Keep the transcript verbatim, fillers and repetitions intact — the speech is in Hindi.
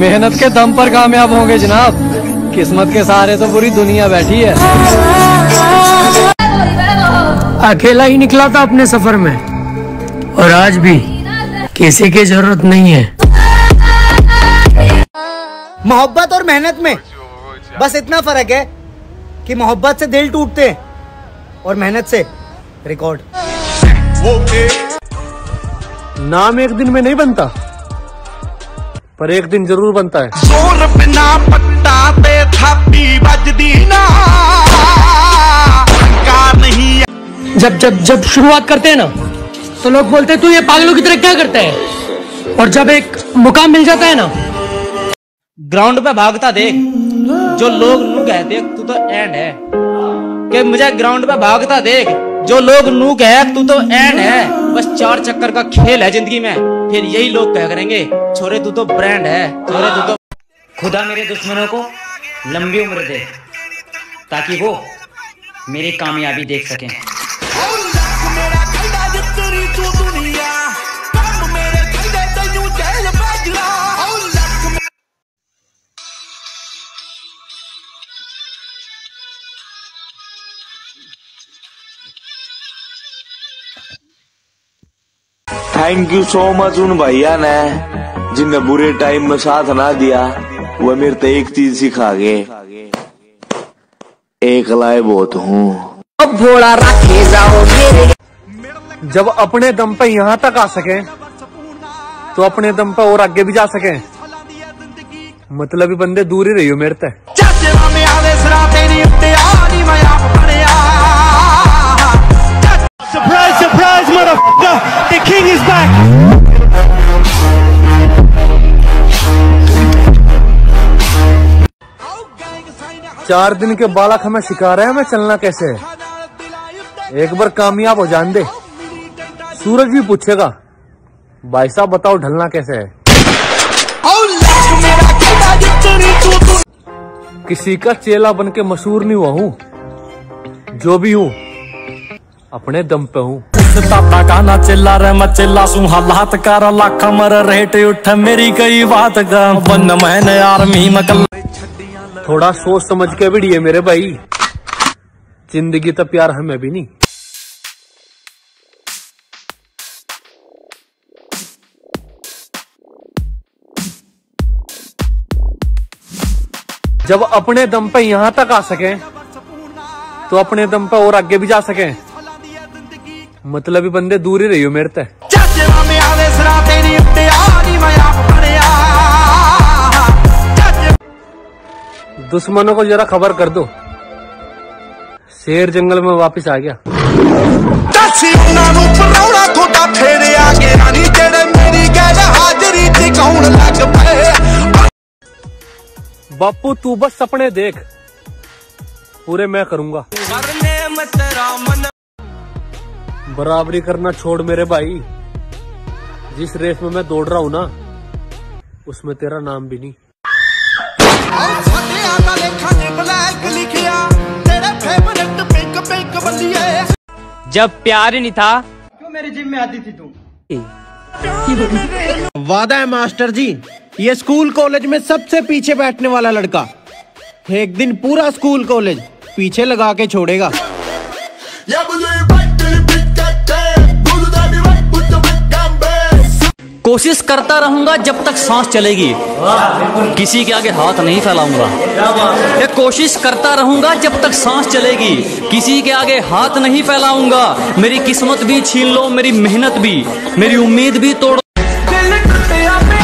मेहनत के दम पर कामयाब होंगे जनाब, किस्मत के सहारे तो पूरी दुनिया बैठी है। अकेला ही निकला था अपने सफर में, और आज भी किसी की जरूरत नहीं है। मोहब्बत और मेहनत में बस इतना फर्क है कि मोहब्बत से दिल टूटते हैं और मेहनत से रिकॉर्ड। नाम एक दिन में नहीं बनता, पर एक दिन जरूर बनता है। जोर बिना पट्टा पे थापी बजदी ना, कार नहीं है। जब जब जब शुरुआत करते हैं ना, तो लोग बोलते हैं तू ये पागलों की तरह क्या करता है, और जब एक मुकाम मिल जाता है ना, ग्राउंड पे भागता देख, जो लोग नू कहते तू तो एंड है, कि मुझे ग्राउंड पे भागता देख, जो लोग नू कहे तू तो एंड है। बस चार चक्कर का खेल है जिंदगी में, फिर यही लोग कह करेंगे छोरे तू तो ब्रांड है, छोरे तू तो। खुदा मेरे दुश्मनों को लंबी उम्र दे, ताकि वो मेरी कामयाबी देख सकें। थैंक यू सो मच उन भैया ने जिनने बुरे टाइम में साथ ना दिया। वो मेरे तो एक चीज सिखा गए, एक लाए बहुत हूँ। अब घोड़ा रखे जाओ मेरे। जब अपने दम पे यहाँ तक आ सके, तो अपने दम पे और आगे भी जा सके। मतलब ही बंदे दूर ही रहियो मेरे से। Surprise, surprise, motherfucker! The king is back! चार दिन के बालक हमें सिखा रहे हैं हमें चलना कैसे है। एक बार कामयाब हो जान दे, सूरज भी पूछेगा भाई साहब बताओ ढलना कैसे है। किसी का चेला बन के मशहूर नहीं हुआ हूँ, जो भी हूँ अपने दम पे हूँ। ताता गाना चिल्ला रे मचिल्ला सू हालात कर लाख मर रेट उठ मेरी कई बात का वन मैंने आर्मी मकल। थोड़ा सोच समझ के बिड़िए मेरे भाई, जिंदगी तो प्यार हमें भी नहीं। जब अपने दम पे यहाँ तक आ सके, तो अपने दम पे और आगे भी जा सके। मतलब ही बंदे दूर ही रहियो मेरे से। दुश्मनों को जरा खबर कर दो, शेर जंगल में वापस आ गया। बापू तू बस सपने देख, पूरे मैं करूंगा। बराबरी करना छोड़ मेरे भाई, जिस रेस में मैं दौड़ रहा हूँ ना, उसमें तेरा नाम भी नहीं। जब प्यार ही नहीं था, क्यों मेरे जिम में आती थी तू? वादा है मास्टर जी, ये स्कूल कॉलेज में सबसे पीछे बैठने वाला लड़का एक दिन पूरा स्कूल कॉलेज पीछे लगा के छोड़ेगा। कोशिश करता रहूंगा जब तक सांस चलेगी, किसी के आगे हाथ नहीं फैलाऊंगा। ये कोशिश करता रहूंगा जब तक सांस चलेगी, किसी के आगे हाथ नहीं फैलाऊंगा। मेरी किस्मत भी छीन लो, मेरी मेहनत भी, मेरी उम्मीद भी तोड़ो।